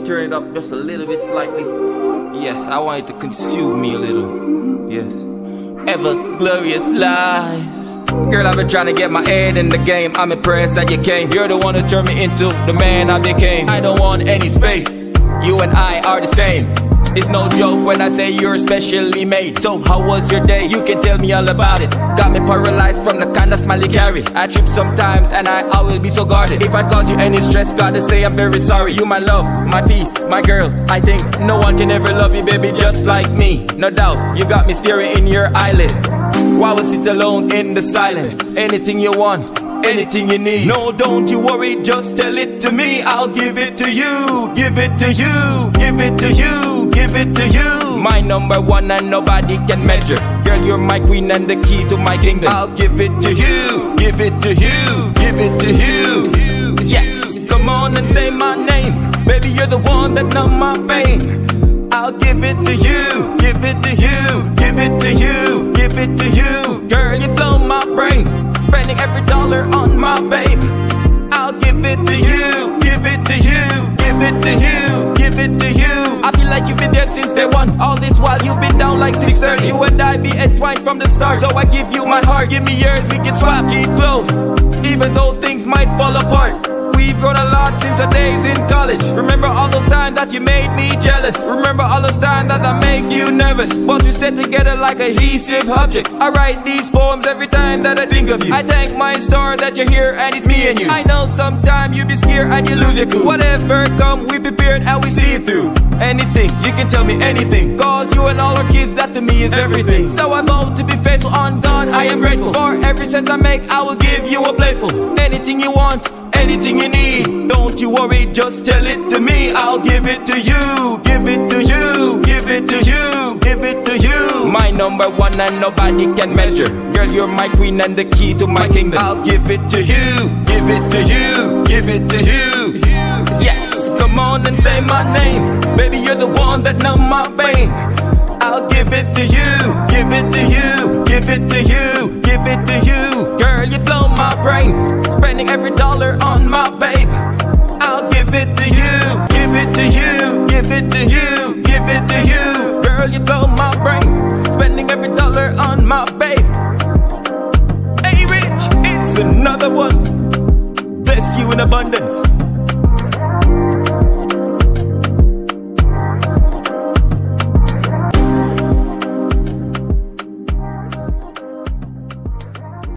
turn it up just a little bit slightly. Yes, I want it to consume me a little. Yes. Ever glorious lies. Girl, I've been trying to get my head in the game. I'm impressed that you came. You're the one who turned me into the man I became. I don't want any space. You and I are the same. It's no joke when I say you're specially made. So how was your day? You can tell me all about it. Got me paralyzed from the kind of smile you carry. I trip sometimes and I will be so guarded. If I cause you any stress, gotta say I'm very sorry. You my love, my peace, my girl. I think no one can ever love you, baby, just like me. No doubt, you got me staring in your eyelid. While we sit alone in the silence. Anything you want, anything you need. No, don't you worry, just tell it to me. I'll give it to you, give it to you, give it to you, give it to you. My number one and nobody can measure. Girl, you're my queen and the key to my kingdom. I'll give it to you, give it to you, give it to you. Yes, come on and say my name. Baby, you're the one that numb my pain. I'll give it to you, give it to you, give it to you, give it to you. Girl, you blow my brain, spending every dollar on my babe. I'll give it to you, give it to you, give it to you, give it to you. I feel like you've been there since day one. All this while you've been down like 6:30. You and I be entwined from the start. So I give you my heart, give me yours, we can swap, keep close. Even though things might fall apart. We've grown a lot since our days in college. Remember all those times that you made me jealous. Remember all those times that I make you nervous. But we stay together like adhesive objects. I write these poems every time that I think of you. I thank my star that you're here and it's me and you. I know sometimes you be scared and you lose your cool. Whatever come, we prepared and we see it through. Anything, you can tell me anything. Cause you and all our kids, that to me is everything. So I vow to be faithful on God, I am grateful. For every cent I make, I will give you a playful. Anything you want, anything you need, don't you worry, just tell it to me. I'll give it to you, give it to you, give it to you, give it to you. My number one and nobody can measure. Girl, you're my queen and the key to my kingdom. I'll give it to you, give it to you, give it to you. Yes, come on and say my name. Baby, you're the one that numb my pain. I'll give it to you, give it to you, give it to you, give it to you. Girl, you blow my brain, spending every dollar on my babe. I'll give it to you, give it to you, give it to you, give it to you. Girl, you blow my brain, spending every dollar on my babe. Hey Rich, it's another one. Bless you in abundance.